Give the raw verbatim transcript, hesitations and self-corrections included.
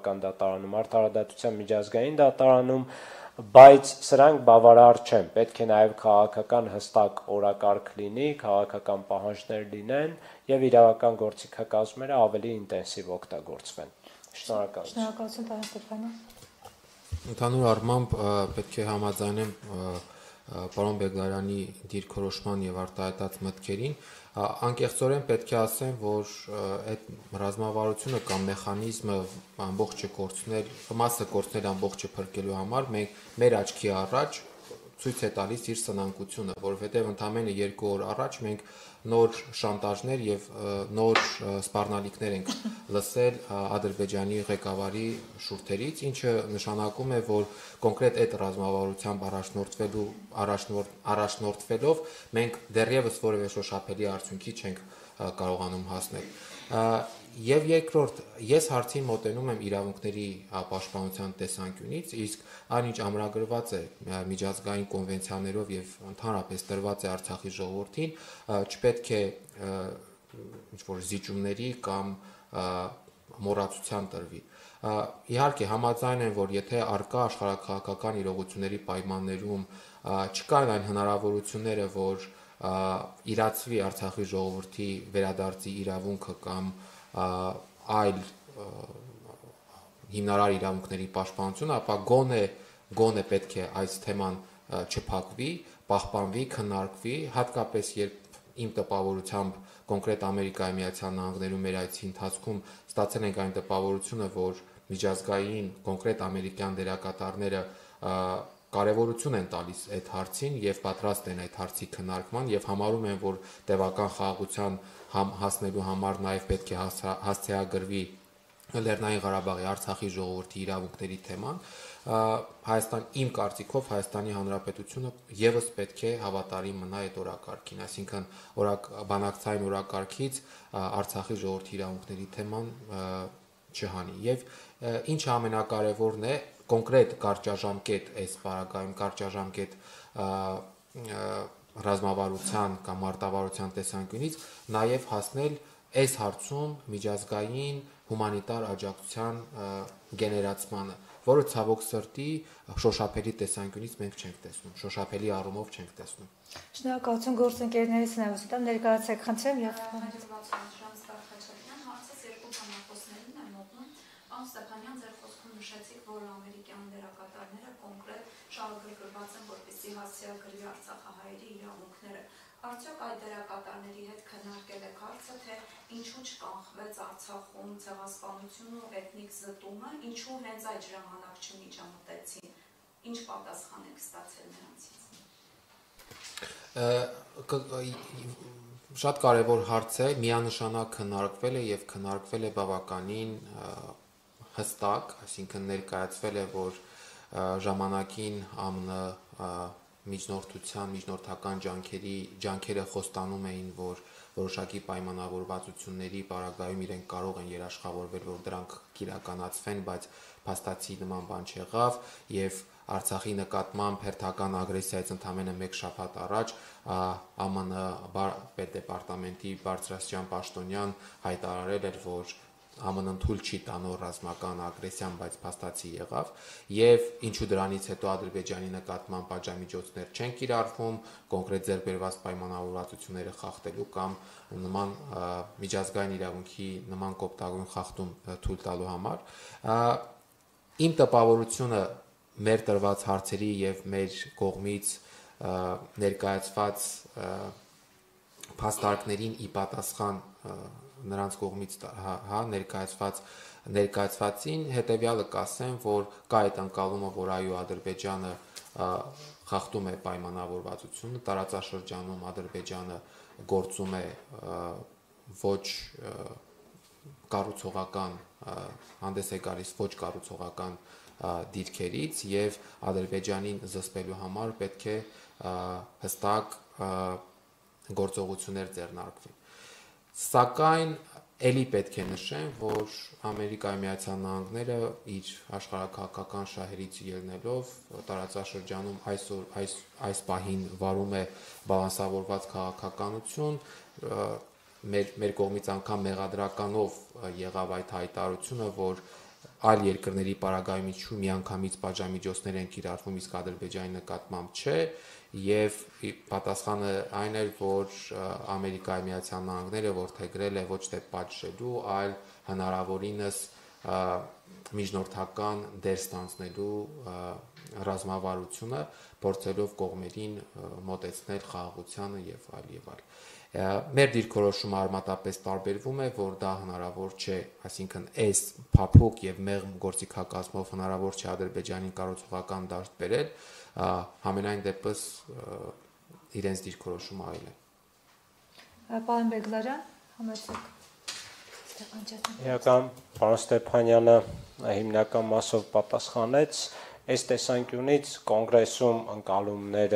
քաղաքական դատարանում, արդարադատության միջազգային դատարանում, բայց սրանք բավարար չեն, պետք է նաև քաղաքական հստակ օրակարգ լինի, քաղաքական պահանջներ լինեն եւ իրավական գործիքակազմերը ավելի ինտենսիվ օգտագործվեն։ Շնորհակալություն։ Շնորհակալություն, պարոն Ստեփանյան։ Ընդհանուր առմամբ պետք է համաձայնեմ պարոն Բեգլարյանի դիրքորոշման եւ արտահայտած մտքերին, անկեղծորեն պետք է ասեմ, որ այդ ռազմավարությունը կամ մեխանիզմը ամբողջը կորցնել, մասը կորցնել ամբողջը փրկելու համար մենք մեր աչքի առաջ ցույց է տալիս իր սնանկությունը, որովհետև ընդամենը երկու օր առաջ մենք նոր շանտաժներ եւ նոր սպառնալիքներ ենք լսել Ադրբեջանի ղեկավարի շուրթերից, ինչը նշանակում է, որ կոնկրետ այդ ռազմավարությամբ առաջնորդվելու առաջնորդ առաջնորդվելով մենք դեռևս որևէ շոշափելի արդյունքի չենք կարողանում հասնել։ Եվ երկրորդ, ես հարցին մոտենում եմ իրավունքների պաշտպանության տեսանկյունից, իսկ այն ինչ ամրագրված է միջազգային կոնվենցիաներով եւ ընդհանրապես տրված է Արցախի ժողովրդին, չպետք է ինչ-որ զիջումների կամ մոռացության տրվի։ Իհարկե համաձայն եմ, որ եթե արկա աշխարհաքաղաքական իրողությունների պայմաններում չկան այն հնարավորությունները, որ իրացվի Արցախի ժողովրդի վերադարձի իրավունքը կամ այլ հիմնարար իրավունքների պաշտպանությունը, ապա գոնե գոնե պետք է այս թեման չփակվի, պահպանվի, քննարկվի, հատկապես երբ իմ տպավորությամբ կոնկրետ Ամերիկայի Միացյալ Նահանգներում մեր այցի ընթացքում ստացել ենք այն տպավորությունը, որ միջազգային կոնկրետ ամերիկյան դերակատարները կարևորություն են տալիս այդ հարցին եւ պատրաստ են այդ հարցի քննարկման եւ համարում են, որ տևական խաղաղության հասնելու համար նաեւ պետք է հասցեագրվի Լեռնային Ղարաբաղի Արցախի ժողովրդի իրավունքների թեման, Հայաստան իմ կարծիքով Հայաստանի Հանրապետությունը եւս պետք է հավատարիմ մնա այդ օրակարգին, այսինքն օրակ բանակցային օրակարգից Արցախի ժողովրդի իրավունքների թեման չհանի եւ ինչը ամենակարևորն է կոնկրետ կարճաժամկետ այս պարագայում կարճաժամկետ ռազմավարության կամ մարտավարության տեսանկյունից նաև հասնել այս հարցում միջազգային հումանիտար աջակցության գեներացմանը, որը ցավոք սրտի շոշափելի տեսանկյունից մենք չենք տեսնում, շոշափելի առումով չենք տեսնում։ Շնորհակալություն գործընկերներից հնարավորությամբ ներկայացեք խնդրեմ եւ Պարոն Ստեփանյան, ձեր խոսքում նշեցիք, որ ամերիկյան դերակատարները կոնկրետ շահագրգռված են, որպեսզի հասցեագրվի արցախահայերի իրավունքները։ Արդյոք այդ դերակատարների հետ քննարկել եք հարցը, թե ինչու չկանխվեց Արցախում ցեղասպանությունն ու էթնիկ զտումը, ինչու հենց այդ ժամանակ չմիջամտեցին, ինչ պատասխան եք ստացել նրանցից։ Շատ կարևոր հարց է, միանշանակ քննարկվել է եւ քննարկվել է բավականին հստակ, այսինքն ներկայացվել է, որ ժամանակին ԱՄՆ միջնորդության, միջնորդական ջանքերի ջանքերը խոստանում էին, որ որոշակի պայմանավորվածությունների պարագայում իրենք կարող են երաշխավորվել, որ դրանք կիրականացվեն, բայց փաստացի նման բան չեղավ եւ Արցախի նկատմամբ հերթական ագրեսիայից ընդամենը մեկ շաբաթ առաջ ԱՄՆ պետդեպարտամենտի բարձրաստիճան պաշտոնյան հայտարարել էր, որ ԱՄՆ-ն թույլ չի տանող ռազմական ագրեսիան, բայց փաստացի եղավ, եւ ինչու դրանից հետո Ադրբեջանի նկատմամբ պատժամիջոցներ չեն կիրառվում, կոնկրետ ձեռքբերված պայմանավորվածությունները խախտելու կամ նման միջազգային իրավունքի նման կոպտագույն խախտում թույլ տալու համար։ Իմ տպավորությունը մեր տրված հարցերի եւ մեր կողմից ներկայացված փաստարկներին ի պատասխան նրանց կողմից հա ներկայացված ներկայացվածին հետեւյալը կասեմ, որ կա այդ անկալումը, որ այո Ադրբեջանը խախտում է պայմանավորվածությունը, տարածաշրջանում Ադրբեջանը գործում է ոչ կառուցողական հանդես է գալիս ոչ կառուցողական դիրքերից եւ Ադրբեջանին զսպելու համար պետք է հստակ գործողություններ ձեռնարկվի։ Սակայն ելի պետք է նշեմ, որ Ամերիկայի Միացյալ Նահանգները իր աշխարհաքաղաքական շահերից ելնելով տարածաշրջանում այսօր այս այս պահին վարում է բալանսավորված քաղաքականություն, մեր մեր կողմից անգամ մեղադրականով եղավ այդ հայտարարությունը, որ այլ երկրների պարագայումից շու միանգամից պատժամիջոցներ են կիրառվում, իսկ Ադրբեջանի նկատմամբ չէ, եւ պատասխանը այն էր, որ Ամերիկայի Միացյալ Նահանգները որդեգրել է ոչ թե պատժելու, այլ հնարավորինս միջնորդական դեր ստանձնելու ռազմավարությունը, փորձելով կողմերին մոտեցնել խաղաղությանը եւ այլ եւ այլ։ Մեր դիրքորոշումը արմատապես տարբերվում է, որ դա հնարավոր չէ, այսինքն այս փափուկ եւ մեղմ գործիքակազմով հնարավոր չէ Ադրբեջանին կառուցողական դաշտ բերել, համենայն դեպս իրենց դիրքորոշումը այլ է։ Պարոն Բեգլարյան, համեցեք։ Իրական պարոն Ստեփանյանը հիմնական մասով պատասխանեց, այս տեսանկյունից կոնգրեսում ընկալումները